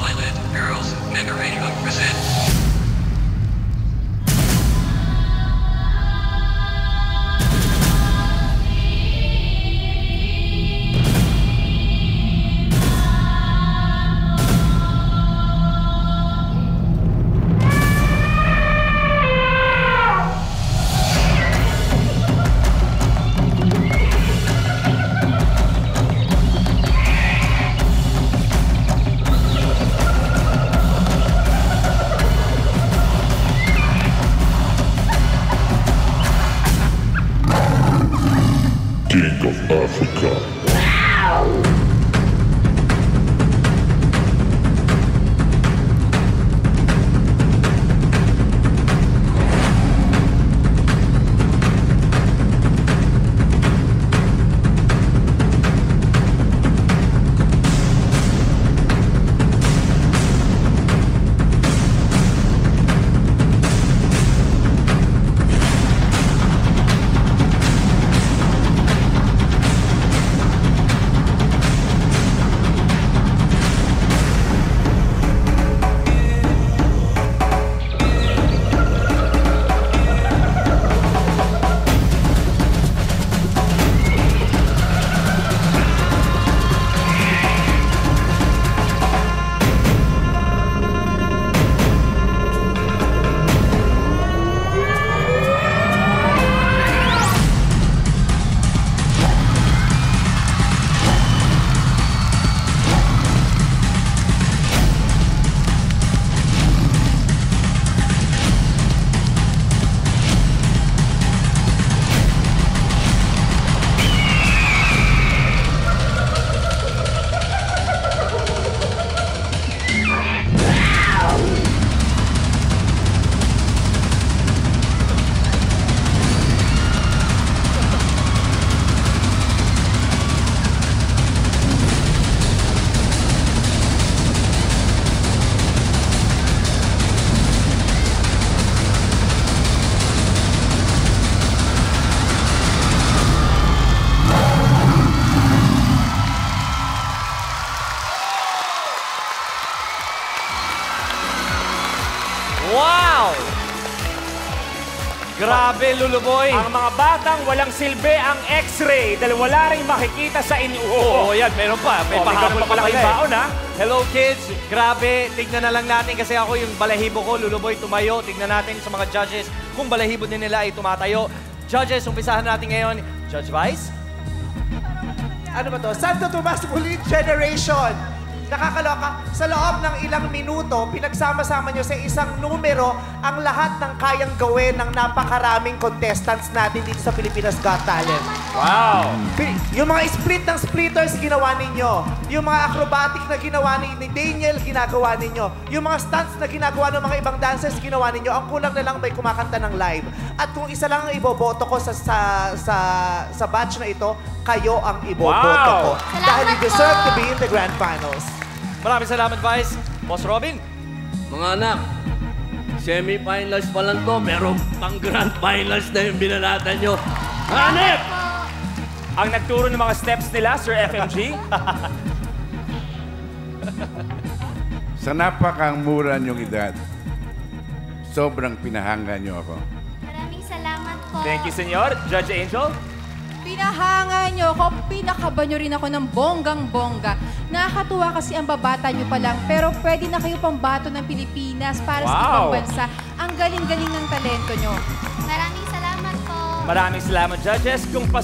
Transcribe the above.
Island Girls Decorating presents. King of Africa. Wow! Grabe, Luluboy. Ang mga batang walang silbi ang X-ray dahil wala rin makikita sa inyo. Oo, yan. Meron pa. May pahabol pa pala pala baon, ha? Hello, kids. Grabe. Tignan na lang natin kasi ako yung balahibo ko, Luluboy, tumayo. Tignan natin sa mga judges kung balahibo din nila ay tumatayo. Judges, umpisahan natin ngayon. Judge Vice? Ano ba to? Santo Tomas Ulit Generation. Nakakaloka. Sa loob ng ilang minuto, pinagsama-sama nyo sa isang numero ang lahat ng kayang gawin ng napakaraming contestants natin dito sa Pilipinas Got Talent. Wow! Yung mga split ng splitters, ginawa ninyo. Yung mga acrobatic na ginawa ni Daniel, ginagawa ninyo. Yung mga stunts na ginagawa ng mga ibang dancers, ginawa ninyo. Ang kulang na lang may kumakanta ng live. At kung isa lang ang iboboto ko sa batch na ito, kayo ang iboboto ko. Dahil you deserve to be in the grand finals. Maraming salamat, Vice. Boss Robin? Mga anak, semi-finals pa lang to, meron pang grand finals na yung binalatan nyo. Hanep! Ang nagturo ng mga steps nila, Sir FMG. Sa napakang mura niyong edad, sobrang pinahanga niyo ako. Maraming salamat po. Thank you, Senyor. Judge Angel? Pinahanga nyo ako, pinakaba nyo rin ako ng bonggang-bongga. Nakakatuwa kasi ang babata nyo pa lang, pero pwede na kayo pambato ng Pilipinas para sa ibang bansa. Ang galing-galing ng talento nyo. Maraming salamat po. Maraming salamat, judges. Kung